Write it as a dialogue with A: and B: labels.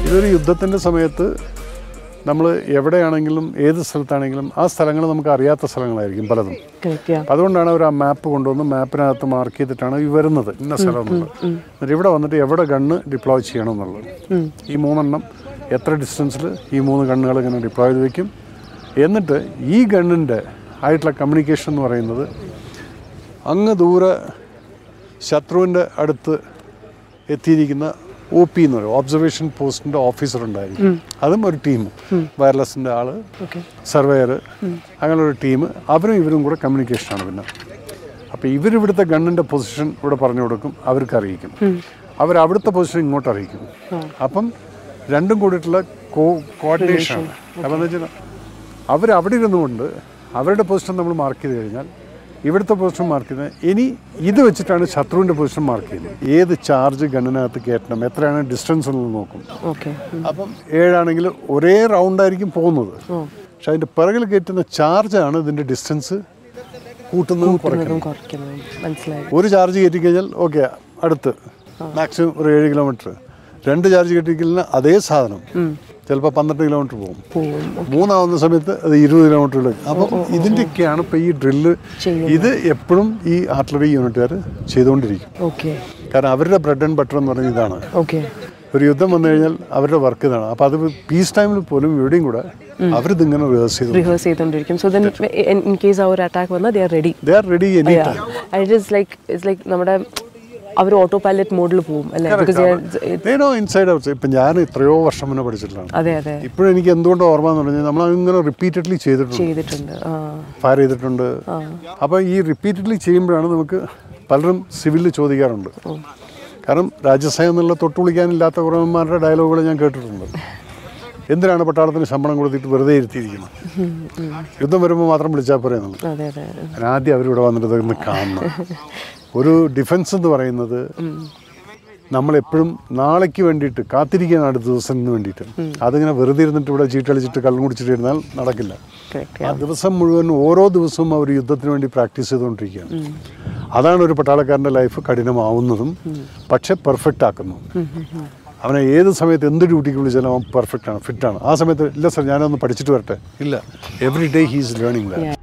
A: ഇതൊരു യുദ്ധത്തിൻ്റെ സമയത്ത് നമ്മൾ എവിടെയാണെങ്കിലും ഏത് സ്ഥലത്താണെങ്കിലും ആ സ്ഥലങ്ങൾ നമുക്ക് അറിയാത്ത സ്ഥലങ്ങളായിരിക്കും പലതും. അതുകൊണ്ടാണ് അവർ ആ മാപ്പ് കൊണ്ടുവന്ന് മാപ്പിനകത്ത് മാർക്ക് ചെയ്തിട്ടാണ് ഈ വരുന്നത് ഇന്ന സ്ഥലം എന്നുള്ളത്. എന്നിട്ട് ഇവിടെ വന്നിട്ട് എവിടെ ഗണ്ണ് ഡിപ്ലോയ് ചെയ്യണം എന്നുള്ളത്. ഈ 3 എണ്ണം എത്ര ഡിസ്റ്റൻസിൽ ഈ 3 ഗണ്ണുകൾ ഇങ്ങനെ ഡിപ്ലോയ് ചെയ്ത് വയ്ക്കും. എന്നിട്ട് ഈ ഗണ്ണിൻ്റെ ആയിട്ടുള്ള കമ്മ്യൂണിക്കേഷൻ എന്ന് പറയുന്നത് അങ്ങ് ദൂരെ ശത്രുവിൻ്റെ അടുത്ത് എത്തിയിരിക്കുന്ന OP എന്ന് പറയും, ഒബ്സർവേഷൻ പോസ്റ്റിൻ്റെ ഓഫീസർ ഉണ്ടായിരിക്കും. അതും ഒരു ടീം, വയർലെസ്സിൻ്റെ ആൾ, സർവേയർ, അങ്ങനെ ഒരു ടീം. അവരും ഇവരും കൂടെ കമ്മ്യൂണിക്കേഷനാണ്. പിന്നെ അപ്പോൾ ഇവരിവിടുത്തെ ഗണ്ണിൻ്റെ പൊസിഷൻ ഇവിടെ പറഞ്ഞു കൊടുക്കും, അവർക്ക് അറിയിക്കും. അവരവിടുത്തെ പൊസിഷൻ ഇങ്ങോട്ട് അറിയിക്കും. അപ്പം രണ്ടും കൂടിയിട്ടുള്ള കോർഡിനേഷനാണ്. അപ്പോൾ എന്ന് വെച്ചാൽ അവരവിടെ ഇരുന്നുകൊണ്ട് അവരുടെ പൊസിഷൻ നമ്മൾ മാർക്ക് ചെയ്ത് കഴിഞ്ഞാൽ ഇവിടുത്തെ പൊസിഷൻ മാർക്ക് ചെയ്യുന്നത് ഇനി ഇത് വെച്ചിട്ടാണ് ശത്രുവിൻ്റെ പൊസിഷൻ മാർക്ക് ചെയ്യുന്നത്. ഏത് ചാർജ് ഗണ്ണിനകത്ത് കയറ്റണം, എത്രയാണ് ഡിസ്റ്റൻസ് ഉള്ളത് നോക്കും. അപ്പം 7 ആണെങ്കിൽ ഒരേ റൗണ്ടായിരിക്കും പോകുന്നത്. പക്ഷെ അതിൻ്റെ പിറകിൽ കയറ്റുന്ന ചാർജാണ് ഇതിൻ്റെ ഡിസ്റ്റൻസ് കൂട്ടുന്നതും കുറയ്ക്കുന്നതും. ഒരു ചാർജ് കയറ്റിക്കഴിഞ്ഞാൽ ഓക്കെ, അടുത്ത് മാക്സിമം ഒരു 7 കിലോമീറ്റർ. 2 ചാർജ് കയറ്റിക്കഴിഞ്ഞാൽ അതേ സാധനം ചിലപ്പോൾ 12 കിലോമീറ്റർ പോകും. 3 സമയത്ത് അത് 20 കിലോമീറ്റർ. അപ്പം ഇതിൻ്റെയൊക്കെയാണ് ഇപ്പോൾ ഈ ഡ്രില്ല്. ഇത് എപ്പോഴും ഈ ആർട്ടിലറി യൂണിറ്റുകാർ ചെയ്തുകൊണ്ടിരിക്കും. കാരണം അവരുടെ ബ്രെഡ് ആൻഡ് ബട്ടർ എന്ന് പറയുന്നത് ഇതാണ്. ഒരു യുദ്ധം വന്നു കഴിഞ്ഞാൽ അവരുടെ വർക്ക് ഇതാണ്. അപ്പോൾ അത് പീസ് ടൈമിൽ പോലും ഇവിടെയും കൂടെ അവരിതിങ്ങനെ റിഹേഴ്സ്
B: ചെയ്തുകൊണ്ടിരിക്കും. സോ ദെൻ ഇൻ കേസ് ആ ഒരു അറ്റാക്ക് വന്നാൽ they are ready
A: any time.
B: It's like നമ്മുടെ അവർ ഓട്ടോ പൈലറ്റ് മോഡിൽ പോകും അല്ലേ?
A: Inside out. ഇപ്പം ഞാൻ എത്രയോ വർഷം മുന്നേ പഠിച്ചിട്ടുള്ളതാണ്. ഇപ്പോഴും എനിക്ക് എന്തുകൊണ്ട് ഓർമ്മ എന്ന് പറഞ്ഞാൽ നമ്മൾ അങ്ങനെ റിപ്പീറ്റഡ്ലി ചെയ്തിട്ടുണ്ട്, ഫയർ ചെയ്തിട്ടുണ്ട്. അപ്പോൾ ഈ റിപ്പീറ്റഡ്ലി ചെയ്യുമ്പോഴാണ് നമുക്ക് പലരും സിവിലിൽ ചോദിക്കാറുണ്ട്. കാരണം രാജ്യസഭ എന്നുള്ള തൊട്ട് വിളിക്കാനില്ലാത്ത കുറവന്മാരുടെ ഡയലോഗുകൾ ഞാൻ കേട്ടിട്ടുണ്ട്. എന്തിനാണ് പട്ടാളത്തിന് ശമ്പളം കൊടുത്തിട്ട് വെറുതെ ഇരുത്തിയിരിക്കുന്നത്? യുദ്ധം വരുമ്പോൾ മാത്രം വിളിച്ചാൽ പോരെ എന്നുള്ളത്. ആദ്യം അവരിവിടെ വന്നിട്ട് ഇതൊന്ന് കാണണം. ഒരു ഡിഫൻസ് എന്ന് പറയുന്നത് നമ്മളെപ്പോഴും നാളേക്ക് വേണ്ടിയിട്ട് കാത്തിരിക്കുകയാണ്, അടുത്ത ദിവസത്തിന് വേണ്ടിയിട്ട്. അതിങ്ങനെ വെറുതെ ഇരുന്നിട്ട് ഇവിടെ ചീട്ടളിച്ചിട്ട് കള്ളും കുടിച്ചിട്ട് ഇരുന്നാൽ നടക്കില്ല. ആ ദിവസം മുഴുവൻ ഓരോ ദിവസവും അവർ യുദ്ധത്തിന് വേണ്ടി പ്രാക്ടീസ് ചെയ്തുകൊണ്ടിരിക്കുകയാണ്. അതാണ് ഒരു പട്ടാളക്കാരൻ്റെ ലൈഫ് കഠിനമാവുന്നതും പക്ഷെ പെർഫെക്റ്റ് ആക്കുന്നു. അവനെ ഏത് സമയത്ത് എന്ത് ഡ്യൂട്ടിക്ക് വിളിച്ചാലും അവൻ പെർഫെക്റ്റാണ്, ഫിറ്റാണ്. ആ സമയത്ത് ഇല്ല സർ ഞാനൊന്ന് പഠിച്ചിട്ട് വരട്ടെ, ഇല്ല, every day he is learning that.